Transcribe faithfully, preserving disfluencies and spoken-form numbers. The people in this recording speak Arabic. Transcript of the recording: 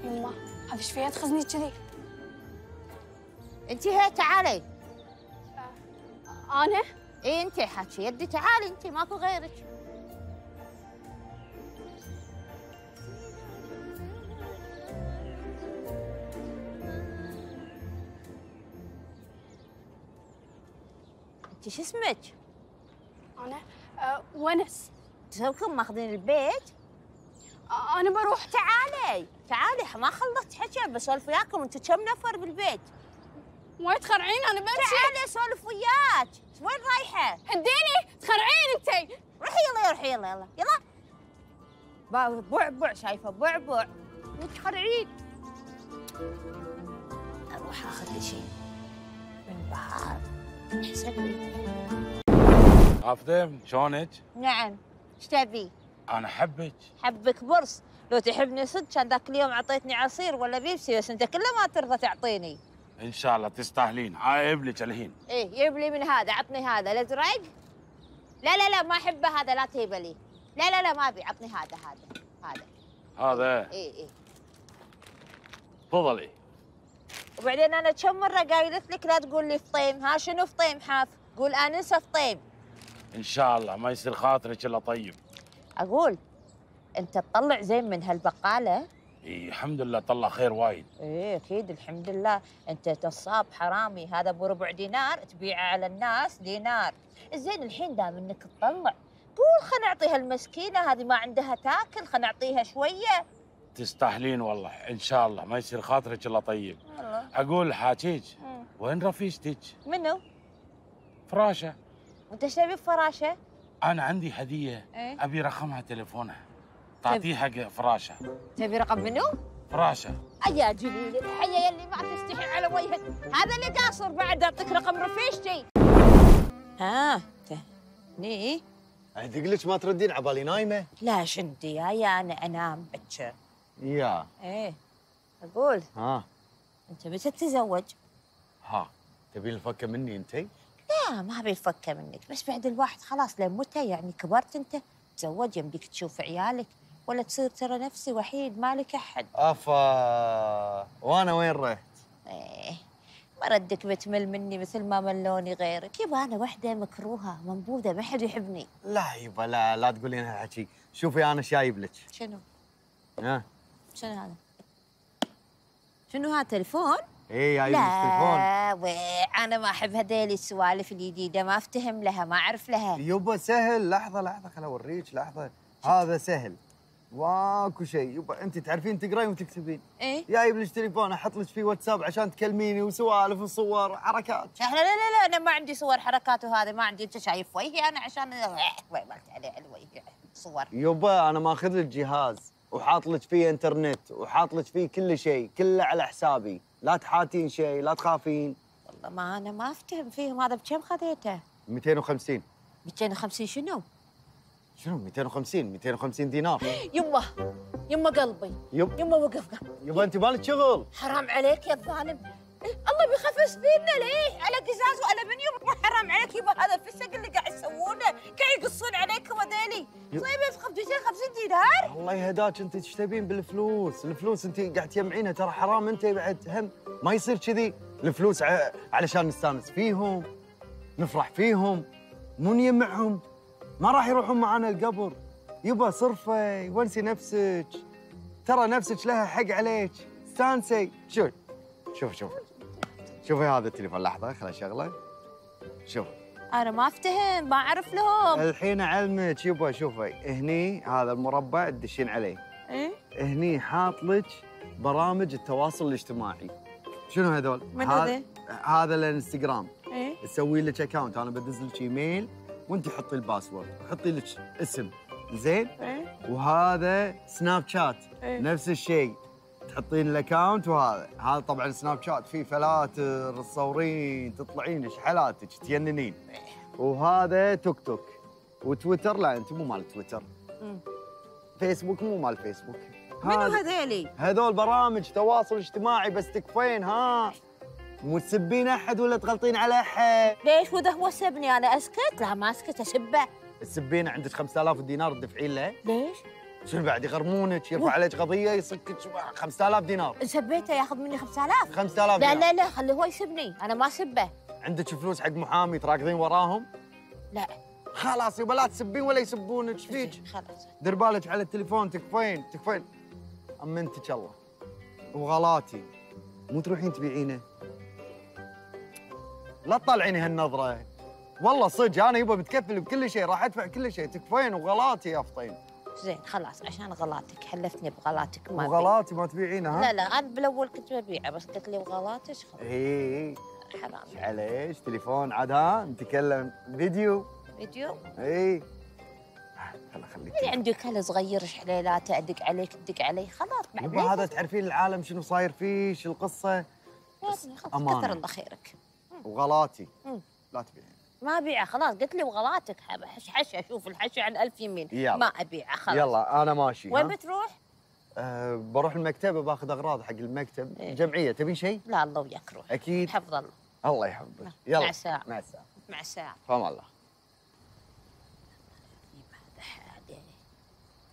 يما هذا ايش فيها تخزني كذي؟ انت هي تعالي. آه. انا؟ اي انت حاكي يدي، تعالي انت ماكو غيرك. انت شو اسمك؟ انا أه ونس. تسوكم ماخذين البيت؟ أه انا بروح. تعالي تعالي، ما خلصت حكي بسولف وياكم. انتم كم نفر بالبيت؟ وايد تخرعين انا بمشي. تعالي اسولف وياك. وين رايحه؟ هديني تخرعين انتي. روحي يلا روحي يلا يلا يلا. بعبع شايفه بعبع وتخرعين. اروح اخذ لي شيء من بحار احسن لي. عفدم شلونك؟ نعم، ايش تبي؟ انا احبك. حبك برص، لو تحبني صدق كان ذاك اليوم اعطيتني عصير ولا بيبسي، بس انت كله ما ترضى تعطيني. ان شاء الله تستاهلين، عايب لك الحين. ايه جيب لي من هذا، عطني هذا الازرق. لا لا لا ما احبه هذا، لا تجيبه لي. لا لا لا ما ابي، عطني هذا هذا هذا. هذا؟ ايه ايه. تفضلي. وبعدين انا كم مره قايلت لك لا تقول لي فطيم، ها شنو فطيم حاف؟ قول انسه فطيم. ان شاء الله ما يصير خاطرك الا طيب. اقول انت تطلع زين من هالبقاله؟ اي الحمد لله طلع خير وايد. ايه اكيد الحمد لله. انت نصاب حرامي، هذا بربع دينار تبيعه على الناس دينار. زين الحين دام انك تطلع، قول خلينا نعطيها المسكينه هذه ما عندها تاكل، خلينا نعطيها شويه. تستاهلين والله، ان شاء الله ما يصير خاطرك الا طيب. والله. اقول حاجيك، وين رفيجتك؟ منو؟ فراشه. وانت ايش تبي بفراشه؟ انا عندي هديه. ايه؟ ابي رقمها تليفونها تعطيه حق فراشه. تبي رقم منو؟ فراشه. يا جليل الحيه يلي ما تستحي على وجهك، هذا اللي قاصر بعد اعطيك رقم رفيجتي. ها تهني؟ ادق لك ما تردين عبالي نايمه؟ لا شندي يا انا انام بكر. يا ايه اقول ها انت متى تتزوج؟ ها تبين الفكه مني انتي؟ لا ما ابي الفكه منك، بس بعد الواحد خلاص لين متى يعني كبرت انت، تزوج يمديك تشوف عيالك، ولا تصير ترى نفسي وحيد مالك احد. افا وانا وين رحت؟ ايه مردك بتمل مني مثل ما ملوني غيرك، يبا انا وحده مكروهه منبوذه ما حد يحبني. لا يبا لا لا تقولين هالحكي، شوفي انا شايب لك. شنو؟ ها شنو هذا؟ شنو هذا تليفون؟ ايه جايب لك تليفون. لا وي انا ما احب هذيلي السوالف الجديده، ما افتهم لها ما اعرف لها. يبا سهل، لحظه لحظه خل اوريك لحظه. هذا سهل واكو شيء. يبا انت تعرفين تقراين وتكتبين. ايه؟ جايب لك تليفون احط لك فيه واتساب عشان تكلميني وسوالف وصور حركات. لا لا لا لا انا ما عندي صور حركات وهذا ما عندي، انت شايف وجهي انا عشان مالت عليه على وجهي صور. يبا انا ماخذ لك جهاز وحاط لك فيه انترنت وحاط لك فيه كل شيء، كله على حسابي، لا تحاتين شيء لا تخافين. والله ما انا ما افتهم فيهم، هذا بكم خذيته؟ مئتين وخمسين. مئتين وخمسين شنو؟ شنو مئتين وخمسين؟ مئتين وخمسين دينار. يمه يمه قلبي يب يمه وقف قلبي. يبا انت مالك شغل. حرام عليك يا الظالم. إيه؟ الله بيخفف بينا ليه؟ على قزاز والمنيوم، حرام عليك يبا هذا الفسق اللي قاعد يسوونه، قاعد يقصون عليكم هذيلي. طيب مئتين وخمسين دينار؟ الله يهداك انت ايش تبين بالفلوس؟ الفلوس انت قاعد تجمعينها ترى حرام، انت بعد هم ما يصير كذي. الفلوس ع... علشان نستانس فيهم نفرح فيهم مو نجمعهم، ما راح يروحون معانا القبر. يبا صرفي ونسي نفسك، ترى نفسك لها حق عليك، استانسي. شوف شوف شوف شوفي هذا التليفون، لحظه خل اشغله. شوف انا ما افتهم ما اعرف لهم. الحين اعلمك. يبا شوفي هني هذا المربع تدشين عليه. ايه؟ هني حاط لك برامج التواصل الاجتماعي. شنو هذول؟ من هذا هذا؟ هذا الانستغرام. ايه؟ تسوي لك اكونت، انا بدز لك ايميل وانت حطي الباسورد وحطي لك اسم زين. ايه؟ وهذا سناب شات. إيه؟ نفس الشيء تحطين الاكونت. وهذا هذا طبعا سناب شات فيه فلاتر تصورين تطلعين شحلاتك تجننين. وهذا توك توك. وتويتر لا انت مو مال تويتر. مم. فيسبوك مو مال فيسبوك. منو هذيلي؟ هذول برامج تواصل اجتماعي بس تكفين. ها مو تسبين احد ولا تغلطين على احد. ليش وذا هو سبني انا اسكت؟ لا ما اسكت اسبه. تسبين عندك خمسة آلاف دينار تدفعين له. ليش؟ شنو بعد يغرمونك يرفع عليك قضيه يصكك خمسة آلاف دينار. ان سبيته ياخذ مني خمسة آلاف. خمسة آلاف لا دينار. لا لا خليه هو يسبني، انا ما سبه. عندك فلوس حق محامي تراكضين وراهم؟ لا خلاص يبا لا تسبين ولا يسبونك، ايش فيك؟ خلاص. دير بالك على التليفون، تكفين تكفين. امنتك الله. وغلاتي مو تروحين تبيعينه. لا تطلعيني هالنظره. والله صدق انا يبا بتكفل بكل شيء، راح ادفع كل شيء، تكفين وغلاتي يا فطين. زين خلاص عشان غلاتك حلفتني بغلاتك ما أبيع. وغلاتي ما تبيعينه ها؟ لا لا انا بالاول كنت ببيعه بس قلت لي بغلاتك خلاص. اي حرام. عليش تليفون عاد ها نتكلم فيديو. فيديو؟ اي خلا خليك. اللي عندي كل صغير حليلاته ادق عليك تدق علي خلاص يبا بعدين. هذا تعرفين العالم شنو صاير فيه، شو القصه. يا ابني خلاص أمانة. كثر الله خيرك. وغلاتي مم. لا تبيعين. ما ابيعه خلاص قلت لي وغلاتك حش حش اشوف الحشي على ألف يمين. يلا. ما ابيعه خلاص. يلا انا ماشي. وين ها؟ بتروح؟ أه بروح المكتبه باخذ اغراض حق المكتب. إيه. جمعيه تبي شيء؟ لا الله وياك روح. اكيد. حفظ الله. الله يحفظك. مع يلا السلامة. مع السلامه. مع السلامه. فهم الله.